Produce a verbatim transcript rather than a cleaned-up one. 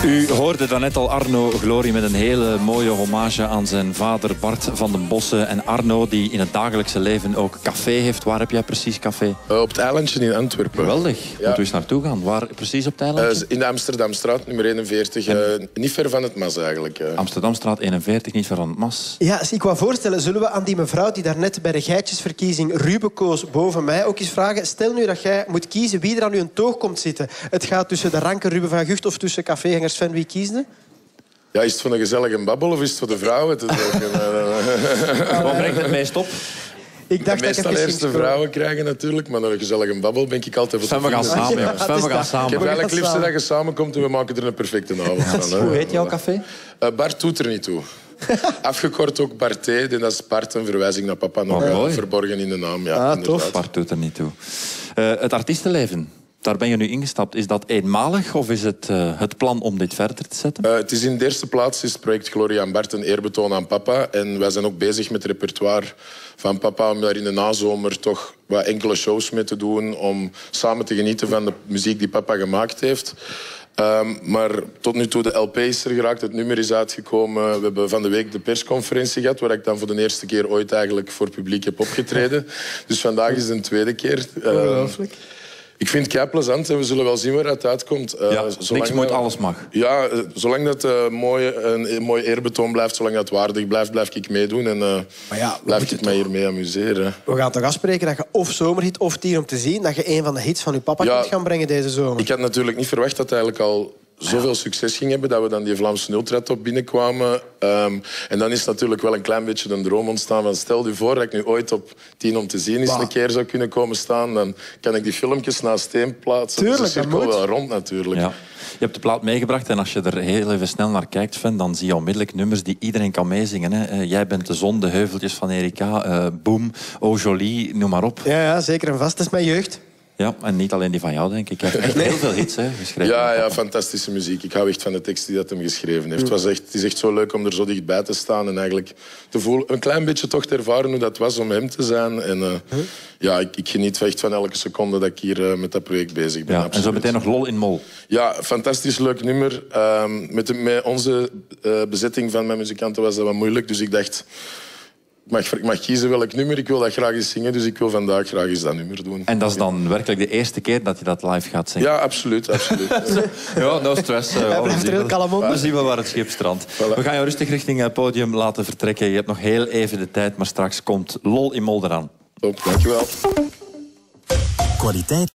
U hoorde daarnet al Arno Glory met een hele mooie hommage aan zijn vader Bart van den Bossen. En Arno, die in het dagelijkse leven ook café heeft. Waar heb jij precies café? Uh, op het eilandje in Antwerpen. Geweldig. Ja. Moeten we eens naartoe gaan. Waar precies op het eilandje? Uh, in de Amsterdamstraat, nummer eenenveertig. En... Uh, niet ver van het Mas eigenlijk. Uh. Amsterdamstraat eenenveertig, niet ver van het Mas. Ja, dus ik wou voorstellen, zullen we aan die mevrouw die daarnet bij de geitjesverkiezing Ruben koos boven mij ook eens vragen. Stel nu dat jij moet kiezen wie er aan uw toog komt zitten. Het gaat tussen de ranke Ruben van Gucht of tussen cafégangers Sven. Wie kiesde? Ja, is het voor een gezellige babbel of is het voor de vrouwen? Het is ook een, Wat brengt het meest op? Ik dacht meestal dat ik eerst de vrouwen krijgen natuurlijk, maar naar een gezellige babbel ben ik altijd voor Sven, we gaan samen, ja, Sven, we gaan samen. Ik heb eigenlijk het liefst dat je samenkomt en we maken er een perfecte avond van. Hoe heet jouw café? Uh, Bart doet er niet toe. Afgekort ook Barté, dat is Bart, een verwijzing naar papa, nog oh, verborgen in de naam. Ja, ah, tof. Bart doet er niet toe. Uh, het artiestenleven, daar ben je nu ingestapt. Is dat eenmalig of is het uh, het plan om dit verder te zetten? Uh, het is in de eerste plaats is het project Gloria en Bart een eerbetoon aan papa. En wij zijn ook bezig met het repertoire van papa om daar in de nazomer toch wat enkele shows mee te doen. Om samen te genieten van de muziek die papa gemaakt heeft. Um, maar tot nu toe, de L P is er geraakt, het nummer is uitgekomen. We hebben van de week de persconferentie gehad, waar ik dan voor de eerste keer ooit eigenlijk voor het publiek heb opgetreden. Dus vandaag is het de tweede keer. Ongelooflijk. Ik vind het kei plezant en we zullen wel zien waar het uitkomt. Uh, ja, niks moet, alles mag. Ja, uh, zolang dat uh, mooi, een, een mooi eerbetoon blijft, zolang dat waardig blijft, blijf ik meedoen. En uh, maar ja, blijf ik mij hiermee amuseren. We gaan toch afspreken dat je of zomerhit of Tien om te zien, dat je een van de hits van je papa ja, kunt gaan brengen deze zomer. Ik had natuurlijk niet verwacht dat het eigenlijk al zoveel succes ging hebben, dat we dan die Vlaamse Ultratop binnenkwamen. Um, en dan is natuurlijk wel een klein beetje een droom ontstaan van stel je voor dat ik nu ooit op Tien om te zien eens een keer zou kunnen komen staan, dan kan ik die filmpjes naast steen plaatsen. Tuurlijk, dus de cirkel dat moet. wel rond natuurlijk. Ja. Je hebt de plaat meegebracht en als je er heel even snel naar kijkt, Sven, dan zie je onmiddellijk nummers die iedereen kan meezingen. Hè. Uh, jij bent de zon, de heuveltjes van Erika, uh, Boom, Oh Jolie, noem maar op. Ja, ja, zeker en vast. Dat is mijn jeugd. Ja, en niet alleen die van jou, denk ik. Hij heeft echt heel veel hits hè, geschreven. Ja, ja, fantastische muziek. Ik hou echt van de tekst die dat hem geschreven heeft. Het, was echt, het is echt zo leuk om er zo dichtbij te staan en eigenlijk te voelen, een klein beetje toch te ervaren hoe dat was om hem te zijn. En uh, ja, ik, ik geniet echt van elke seconde dat ik hier uh, met dat project bezig ben. Ja, en zo meteen nog Lol in Mol. Ja, fantastisch leuk nummer. Um, met, de, met onze uh, bezetting van mijn muzikanten was dat wat moeilijk, dus ik dacht... Ik mag, ik mag kiezen welk nummer. Ik wil dat graag eens zingen, dus ik wil vandaag graag eens dat nummer doen. En dat is dan werkelijk de eerste keer dat je dat live gaat zingen? Ja, absoluut. absoluut. Ja, no stress. Uh, Hij blijft er heel kalm op. We zien wel waar het schip strandt. Voilà. We gaan jou rustig richting het podium laten vertrekken. Je hebt nog heel even de tijd, maar straks komt Lol in Mol eraan. Top, dankjewel. Kwaliteit.